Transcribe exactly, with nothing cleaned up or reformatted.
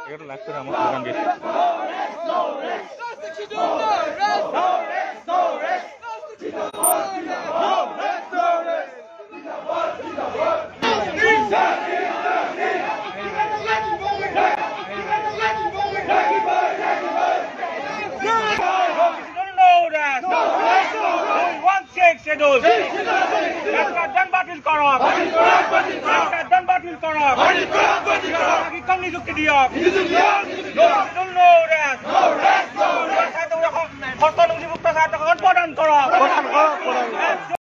এটা লাইক করে আমার স্লোগান দিয়েছে Schedules. That's not done battle corrupt. That's not done battle corrupt. Lagi kami suki dia. Don't know that. No rest, no rest. Satu yang kotor nungsi bukta satu kan padan corrupt.